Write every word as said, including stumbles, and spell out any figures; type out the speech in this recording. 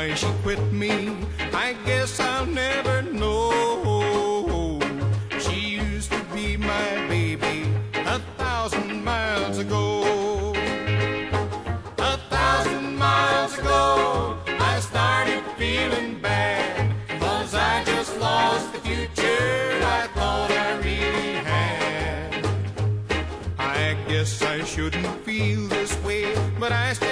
why she quit me, I guess I'll never know. She used to be my baby a thousand miles ago. A thousand miles ago I started feeling bad, 'cause I just lost the future I thought I really had. I guess I shouldn't feel this way, but I still